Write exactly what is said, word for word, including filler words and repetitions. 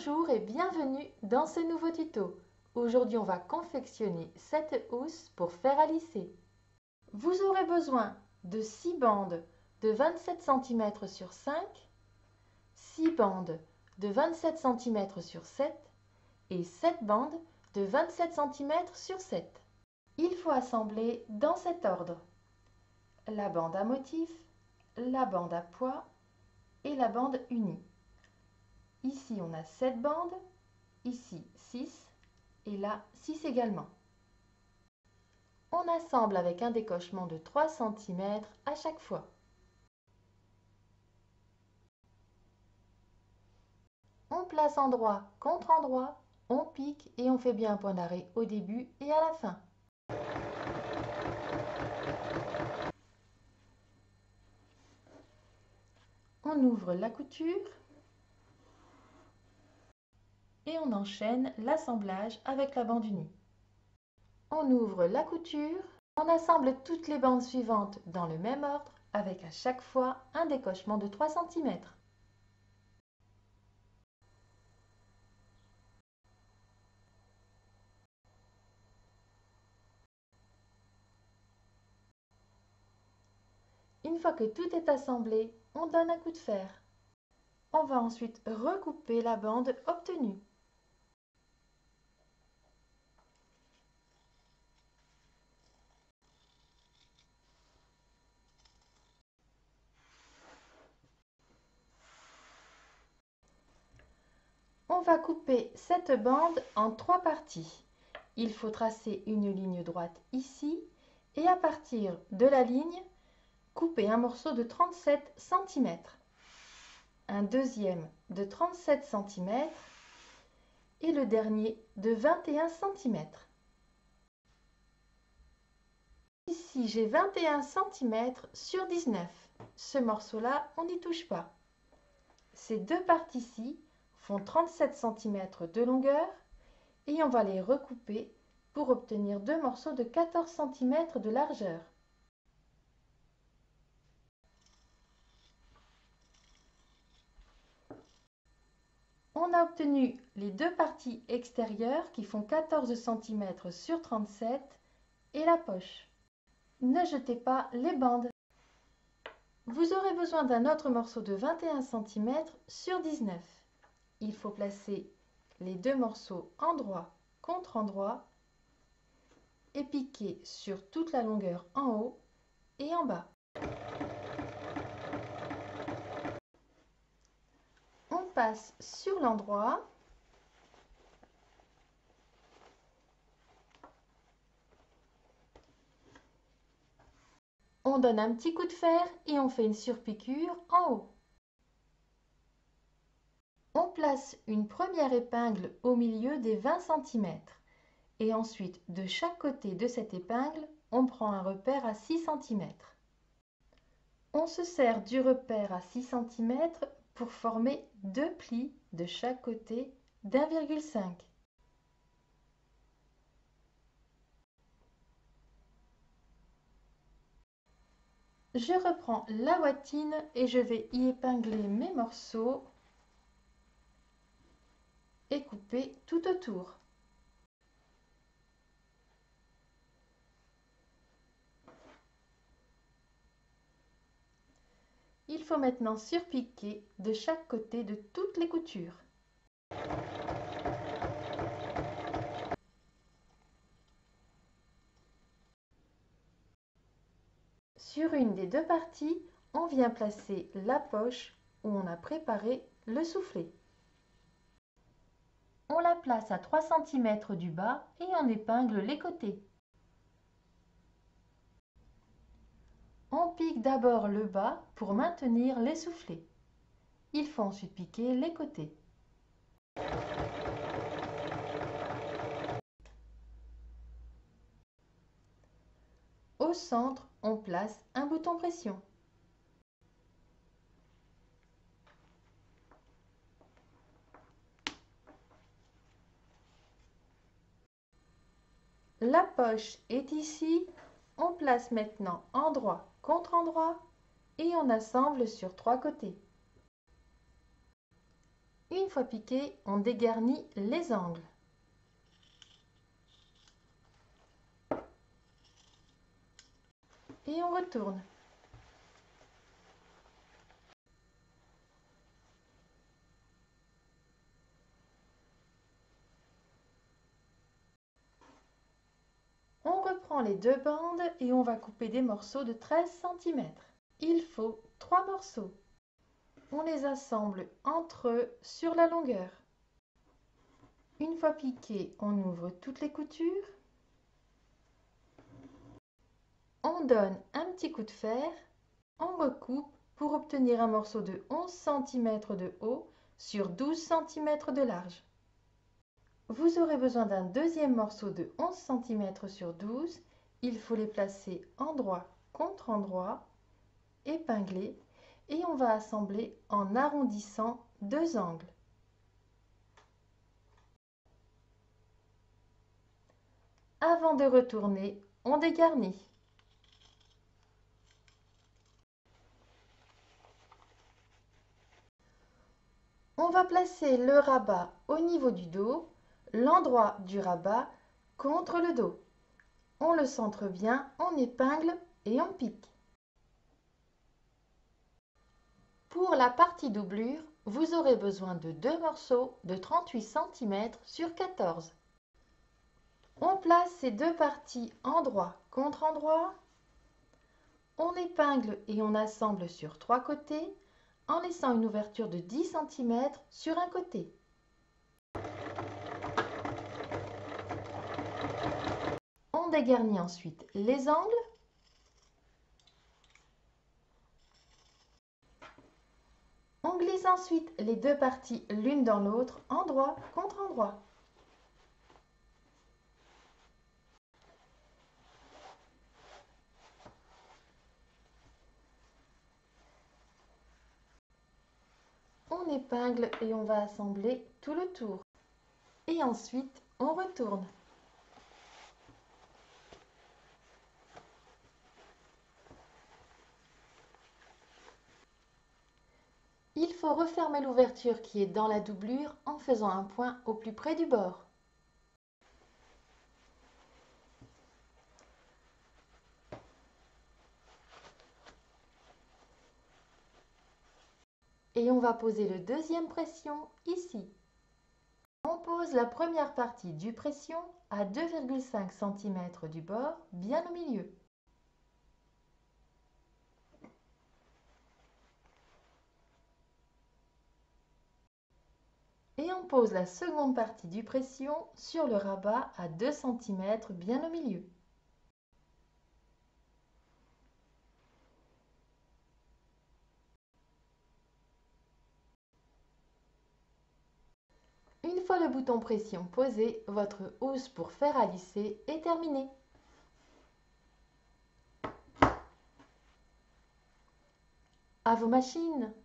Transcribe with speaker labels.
Speaker 1: Bonjour et bienvenue dans ce nouveau tuto. Aujourd'hui, on va confectionner cette housse pour fer à lisser. Vous aurez besoin de six bandes de vingt-sept centimètres sur cinq, six bandes de vingt-sept centimètres sur sept et sept bandes de vingt-sept centimètres sur sept. Il faut assembler dans cet ordre: la bande à motif, la bande à pois et la bande unie. Ici, on a sept bandes, ici six et là six également. On assemble avec un décochement de trois centimètres à chaque fois. On place endroit contre endroit, on pique et on fait bien un point d'arrêt au début et à la fin. On ouvre la couture et on enchaîne l'assemblage avec la bande unie. On ouvre la couture, on assemble toutes les bandes suivantes dans le même ordre avec à chaque fois un décochement de trois centimètres. Une fois que tout est assemblé, on donne un coup de fer. On va ensuite recouper la bande obtenue. On va couper cette bande en trois parties. Il faut tracer une ligne droite ici et à partir de la ligne, couper un morceau de trente-sept centimètres, un deuxième de trente-sept centimètres et le dernier de vingt et un centimètres. Ici, j'ai vingt et un centimètres sur dix-neuf. Ce morceau-là, on n'y touche pas. Ces deux parties-ci font trente-sept centimètres de longueur et on va les recouper pour obtenir deux morceaux de quatorze centimètres de largeur. On a obtenu les deux parties extérieures qui font quatorze centimètres sur trente-sept et la poche. Ne jetez pas les bandes. Vous aurez besoin d'un autre morceau de vingt et un centimètres sur dix-neuf. Il faut placer les deux morceaux endroit contre endroit et piquer sur toute la longueur en haut et en bas. On passe sur l'endroit. On donne un petit coup de fer et on fait une surpiqûre en haut. On place une première épingle au milieu des vingt centimètres et ensuite de chaque côté de cette épingle, on prend un repère à six centimètres. On se sert du repère à six centimètres pour former deux plis de chaque côté d'un virgule cinq. Je reprends la bottine et je vais y épingler mes morceaux et couper tout autour. Il faut maintenant surpiquer de chaque côté de toutes les coutures. Sur une des deux parties, on vient placer la poche où on a préparé le soufflet. On la place à trois centimètres du bas et on épingle les côtés. On pique d'abord le bas pour maintenir les soufflets. Il faut ensuite piquer les côtés. Au centre, on place un bouton pression. La poche est ici. On place maintenant endroit contre endroit et on assemble sur trois côtés. Une fois piqué, on dégarnit les angles. Et on retourne. On reprend les deux bandes et on va couper des morceaux de treize centimètres. Il faut trois morceaux. On les assemble entre eux sur la longueur. Une fois piqué, on ouvre toutes les coutures. On donne un petit coup de fer. On recoupe pour obtenir un morceau de onze centimètres de haut sur douze centimètres de large. Vous aurez besoin d'un deuxième morceau de onze centimètres sur douze. Il faut les placer endroit contre endroit, épinglés, et on va assembler en arrondissant deux angles. Avant de retourner, on dégarnit. On va placer le rabat au niveau du dos, l'endroit du rabat contre le dos. On le centre bien, on épingle et on pique. Pour la partie doublure, vous aurez besoin de deux morceaux de trente-huit centimètres sur quatorze. On place ces deux parties endroit contre endroit. On épingle et on assemble sur trois côtés en laissant une ouverture de dix centimètres sur un côté. On dégarnit ensuite les angles. On glisse ensuite les deux parties l'une dans l'autre, endroit contre endroit. On épingle et on va assembler tout le tour. Et ensuite, on retourne. Il faut refermer l'ouverture qui est dans la doublure en faisant un point au plus près du bord. Et on va poser le deuxième pression ici. On pose la première partie du pression à deux virgule cinq centimètres du bord, bien au milieu. Et on pose la seconde partie du pression sur le rabat à deux centimètres, bien au milieu. Une fois le bouton pression posé, votre housse pour fer à lisser est terminée. À vos machines!